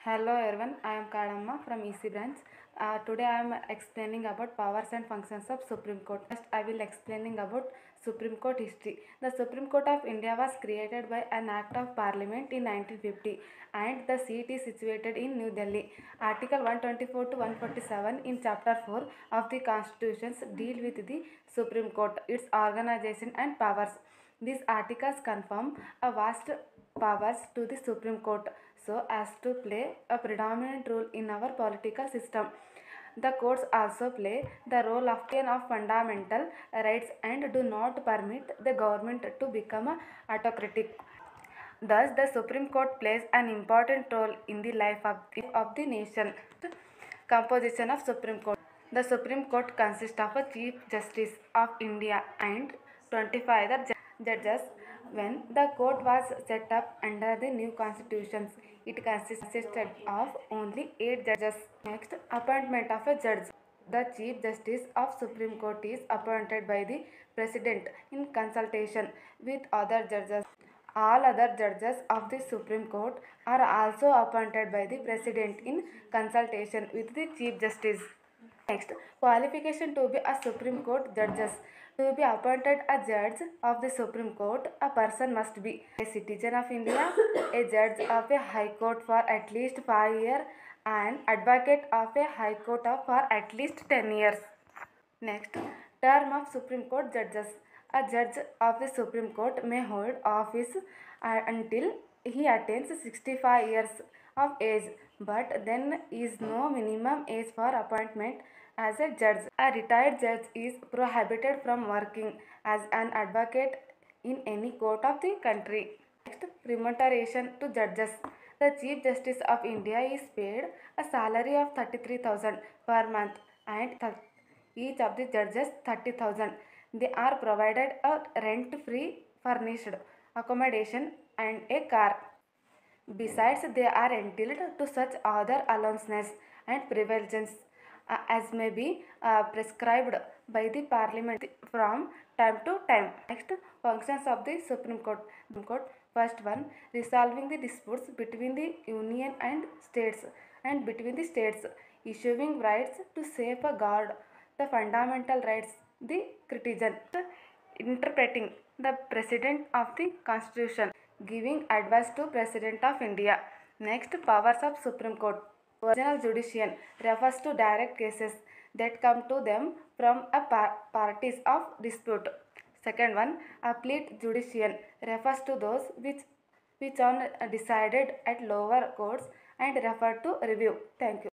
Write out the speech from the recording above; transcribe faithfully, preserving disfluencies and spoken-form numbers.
Hello everyone, I am Kadamma from E C branch. Uh, today I am explaining about powers and functions of Supreme Court. First I will explaining about Supreme Court history. The Supreme Court of India was created by an act of parliament in nineteen fifty and the seat is situated in New Delhi. Article one twenty-four to one forty-seven in chapter four of the constitutions deal with the Supreme Court, its organization and powers. These articles confirm a vast powers to the Supreme Court so as to play a predominant role in our political system. The courts also play the role of of fundamental rights and do not permit the government to become autocratic. Thus, the Supreme Court plays an important role in the life of the, of the nation. Composition of Supreme Court. The Supreme Court consists of a Chief Justice of India and twenty-five other judges. When the court was set up under the new constitutions, it consisted of only eight judges. Next, appointment of a judge. The Chief Justice of Supreme Court is appointed by the President in consultation with other judges. All other judges of the Supreme Court are also appointed by the President in consultation with the Chief Justice. Next, qualification to be a Supreme Court judges. To be appointed a judge of the Supreme Court, a person must be a citizen of India, a judge of a High Court for at least five years, and advocate of a High Court of for at least ten years. Next, term of Supreme Court judges. A judge of the Supreme Court may hold office uh, until he attains sixty-five years of age, but then is no minimum age for appointment as a judge. A retired judge is prohibited from working as an advocate in any court of the country. Next, remuneration to judges. The Chief Justice of India is paid a salary of thirty-three thousand per month and each of the judges thirty thousand. They are provided a rent-free furnished accommodation and a car. Besides, they are entitled to such other allowances and privileges uh, as may be uh, prescribed by the Parliament from time to time. Next, functions of the Supreme Court. Court. First one, resolving the disputes between the Union and states and between the states, issuing rights to safeguard the fundamental rights, the criticism, interpreting the President of the Constitution, giving advice to President of India. Next, powers of Supreme Court. Original judicial refers to direct cases that come to them from a par parties of dispute. Second one, appellate judicial refers to those which which are decided at lower courts and refer to review. Thank you.